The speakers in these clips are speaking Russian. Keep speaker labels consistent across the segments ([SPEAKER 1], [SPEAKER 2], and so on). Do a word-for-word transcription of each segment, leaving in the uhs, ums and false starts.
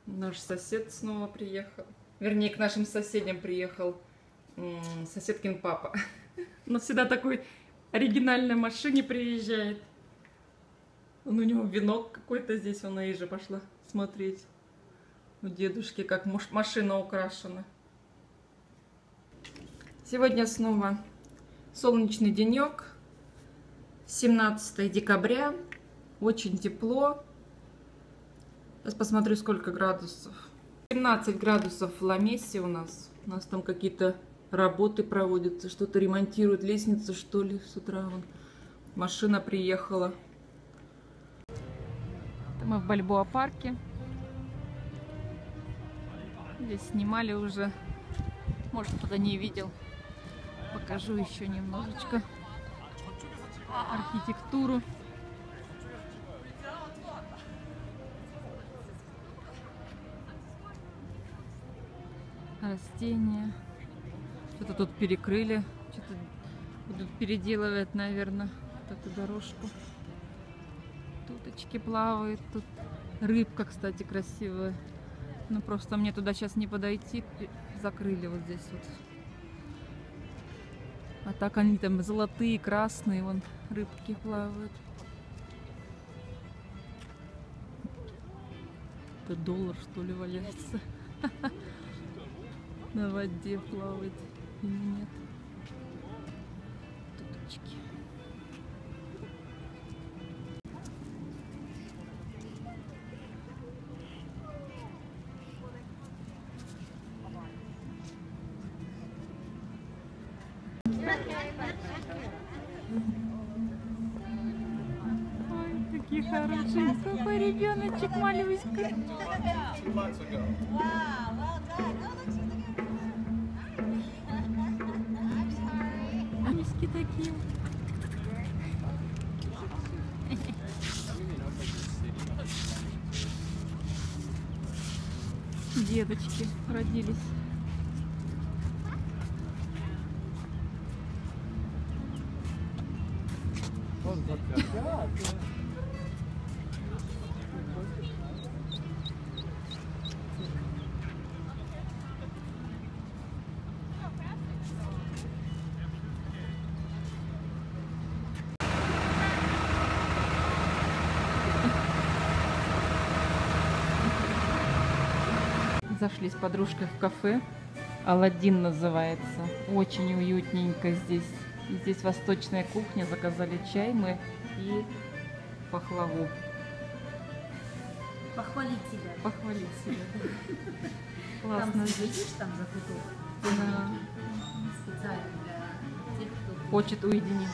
[SPEAKER 1] Наш сосед снова приехал. Вернее, к нашим соседям приехал соседкин папа. Он всегда такой оригинальной машине приезжает. Он, у него венок какой-то здесь, он и же пошла смотреть. У дедушки как машина украшена. Сегодня снова солнечный денек. семнадцатое декабря. Очень тепло. Сейчас посмотрю, сколько градусов. семнадцать градусов в Ламесе у нас. У нас там какие-то работы проводятся, что-то ремонтируют, лестницу, что ли, с утра. Вон. Машина приехала. Это мы в Бальбоа парке. Здесь снимали уже. Может, кто-то не видел. Покажу еще немножечко архитектуру. Растения. Что-то тут перекрыли. Что-то будут переделывать, наверное, вот эту дорожку. Туточки плавают. Тут рыбка, кстати, красивая. Ну, просто мне туда сейчас не подойти. Закрыли вот здесь вот. А так они там золотые, красные. Вон рыбки плавают. Это доллар, что ли, валяется. На воде плавает или нет. Туточки. Ой, какие хорошие. Какой ребеночек малюська. Миски такие. Деточки родились. Зашли с подружкой в кафе. Аладдин называется. Очень уютненько здесь. И здесь восточная кухня. Заказали чай мы и пахлаву.
[SPEAKER 2] Похвалить себя.
[SPEAKER 1] Похвалить себя. Классно.
[SPEAKER 2] Там видишь, там закуток?
[SPEAKER 1] Да.
[SPEAKER 2] Специально для тех, кто
[SPEAKER 1] Хочет уединиться.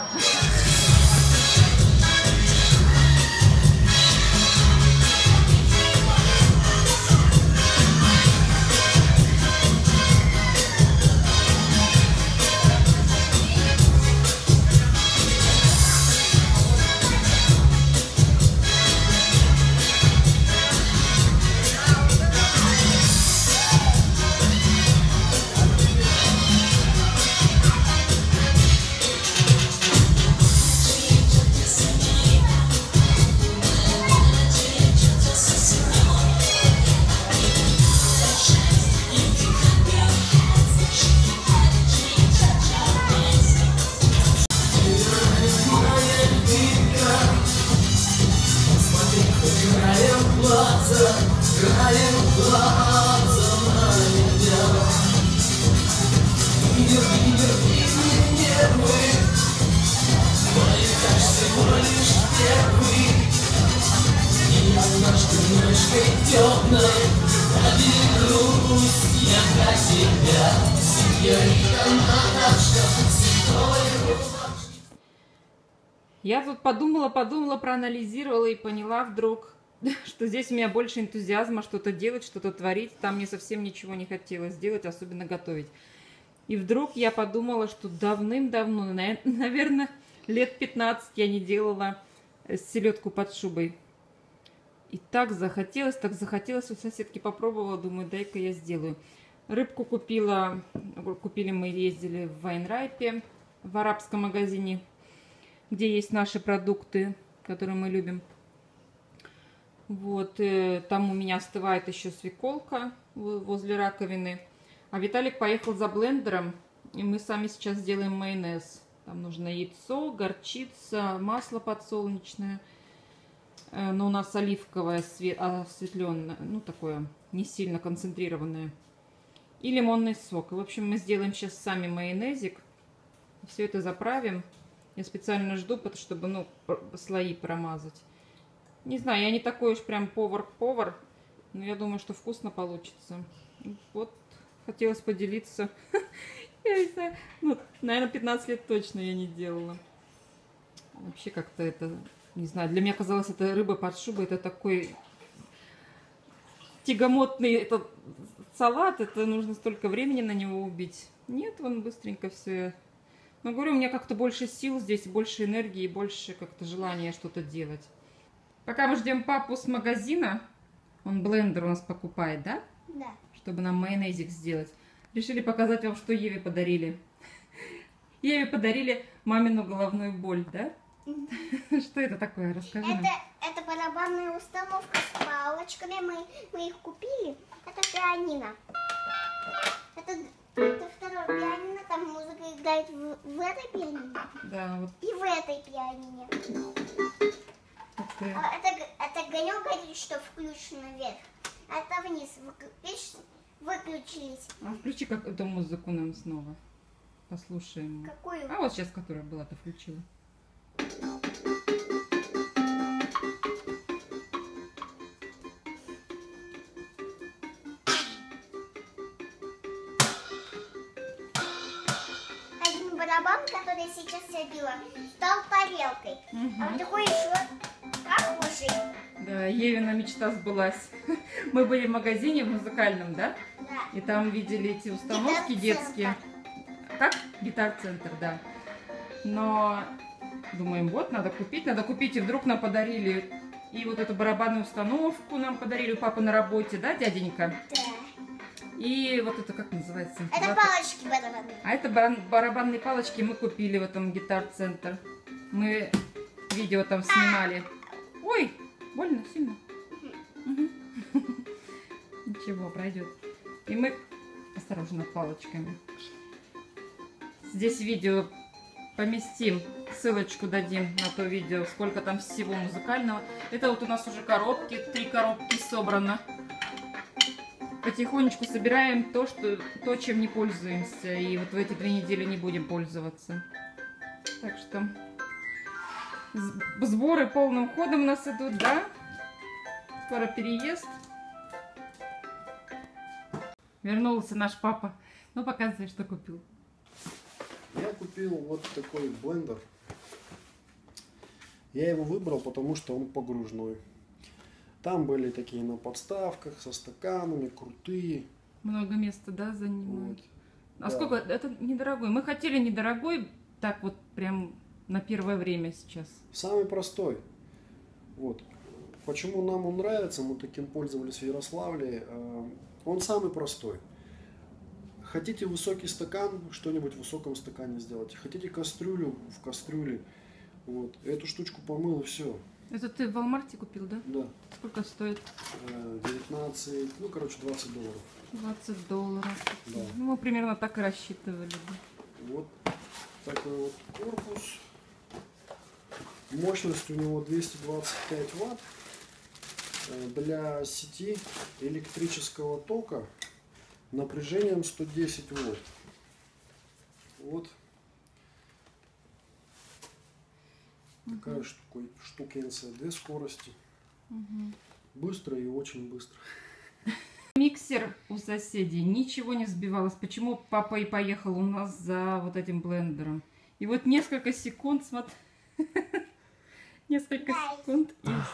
[SPEAKER 1] Я тут подумала, подумала, проанализировала и поняла вдруг, что здесь у меня больше энтузиазма что-то делать, что-то творить. Там мне совсем ничего не хотелось делать, особенно готовить. И вдруг я подумала, что давным-давно, наверное, лет пятнадцать я не делала селедку под шубой. И так захотелось, так захотелось. У соседки попробовала, думаю, дай-ка я сделаю. Рыбку купила, купили мы, ездили в Вайнрайпе, в арабском магазине, где есть наши продукты, которые мы любим. Вот, э, там у меня остывает еще свеколка возле раковины. А Виталик поехал за блендером, и мы сами сейчас сделаем майонез. Там нужно яйцо, горчица, масло подсолнечное. Э, но у нас оливковое, осветленное, ну такое, не сильно концентрированное. И лимонный сок. И, в общем, мы сделаем сейчас сами майонезик. Все это заправим. Я специально жду, чтобы, ну, слои промазать. Не знаю, я не такой уж прям повар-повар, но я думаю, что вкусно получится. Вот, хотелось поделиться. Я не знаю, ну, наверное, пятнадцать лет точно я не делала. Вообще как-то это, не знаю, для меня казалось, это рыба под шубой, это такой тягомотный этот салат, это нужно столько времени на него убить. Нет, он быстренько все. Но говорю, у меня как-то больше сил здесь, больше энергии, больше как-то желания что-то делать. Пока мы ждем папу с магазина, он блендер у нас покупает, да?
[SPEAKER 3] Да.
[SPEAKER 1] Чтобы нам майонезик сделать. Решили показать вам, что Еве подарили. Еве подарили мамину головную боль, да? Что это такое? Расскажи нам.
[SPEAKER 3] Это, это барабанная установка с палочками. Мы, мы их купили. Это пианино. Это, это второе пианино. Там музыка играет в, в этой пианино.
[SPEAKER 1] Да, вот.
[SPEAKER 3] И в этой пианине.
[SPEAKER 1] Это...
[SPEAKER 3] А это, это огонек говорит, что включено вверх. А это вниз. Видишь, выключились.
[SPEAKER 1] А включи как эту музыку нам снова. Послушаем.
[SPEAKER 3] Какую?
[SPEAKER 1] А вот сейчас, которая была, ты включила.
[SPEAKER 3] Один барабан, который сейчас я била, стал тарелкой.
[SPEAKER 1] Угу.
[SPEAKER 3] А вот такой еще похожий.
[SPEAKER 1] Да, Евина мечта сбылась. Мы были в магазине в музыкальном, да?
[SPEAKER 3] Да.
[SPEAKER 1] И там видели эти установки детские. Как? Гитар-центр, да. Но думаем, вот, надо купить, надо купить. И вдруг нам подарили и вот эту барабанную установку нам подарили у папы на работе, да, дяденька?
[SPEAKER 3] Да.
[SPEAKER 1] И вот это как называется?
[SPEAKER 3] Это
[SPEAKER 1] Зато-
[SPEAKER 3] палочки барабанные.
[SPEAKER 1] А это баран- барабанные палочки мы купили в этом гитар-центр. Мы видео там снимали. Ой, больно сильно. Мгм. Ничего, пройдет. И мы осторожно палочками. Здесь видео поместим, ссылочку дадим на то видео, сколько там всего музыкального. Это вот у нас уже коробки, три коробки собрано. Потихонечку собираем то, что, то, чем не пользуемся. И вот в эти три недели не будем пользоваться. Так что с- сборы полным ходом у нас идут, да? Скоро переезд. Вернулся наш папа. Ну, показывай, что купил.
[SPEAKER 4] Я купил вот такой блендер. Я его выбрал, потому что он погружной. Там были такие на подставках, со стаканами, крутые.
[SPEAKER 1] Много места, да, занимают.
[SPEAKER 4] Вот.
[SPEAKER 1] А
[SPEAKER 4] Да.
[SPEAKER 1] сколько? Это недорогой. Мы хотели недорогой, так вот прям на первое время сейчас.
[SPEAKER 4] Самый простой. Вот. Почему нам он нравится, мы таким пользовались в Ярославле. э, Он самый простой. Хотите высокий стакан, что-нибудь в высоком стакане сделайте. Хотите кастрюлю, в кастрюле. Вот. Эту штучку помыл и все.
[SPEAKER 1] Это ты в Walmart купил, да?
[SPEAKER 4] Да.
[SPEAKER 1] Сколько стоит?
[SPEAKER 4] Э, девятнадцать, ну короче двадцать долларов.
[SPEAKER 1] двадцать долларов.
[SPEAKER 4] Да.
[SPEAKER 1] Ну, мы примерно так и рассчитывали. бы.
[SPEAKER 4] Вот такой вот корпус. Мощность у него двести двадцать пять ватт. Э, Для сети электрического тока напряжением сто десять вольт. Вот такая штука, штукенция две скорости. Быстро и очень быстро.
[SPEAKER 1] Миксер у соседей, ничего не сбивалось. Почему папа и поехал у нас за вот этим блендером? И вот несколько секунд, смотри. Несколько секунд.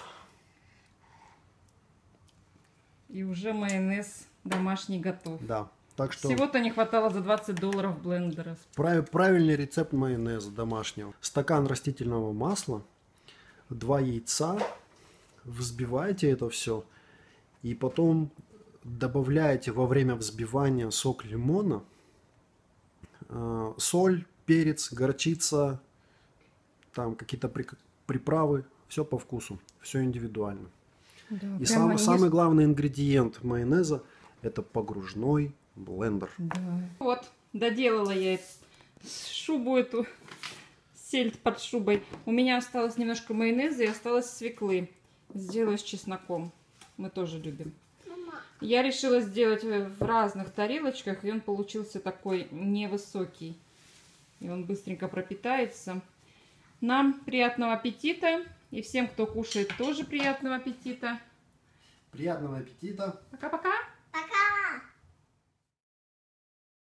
[SPEAKER 1] И... и уже майонез домашний готов.
[SPEAKER 4] Да. Так что
[SPEAKER 1] Всего-то не хватало за двадцать долларов блендера.
[SPEAKER 4] прав- правильный рецепт майонеза домашнего. Стакан растительного масла, два яйца, взбиваете это все и потом добавляете во время взбивания сок лимона, э, соль, перец, горчица, там какие-то при- приправы, все по вкусу, все индивидуально.
[SPEAKER 1] Да,
[SPEAKER 4] И
[SPEAKER 1] прямо
[SPEAKER 4] сам-
[SPEAKER 1] не-
[SPEAKER 4] самый главный ингредиент майонеза – это погружной блендер.
[SPEAKER 1] Да. Вот, доделала я эту шубу эту, сельдь под шубой. У меня осталось немножко майонеза и осталось свеклы. Сделаю с чесноком. Мы тоже любим. Я решила сделать в разных тарелочках, и он получился такой невысокий. И он быстренько пропитается. Нам приятного аппетита. И всем, кто кушает, тоже приятного аппетита.
[SPEAKER 4] Приятного аппетита!
[SPEAKER 1] Пока-пока!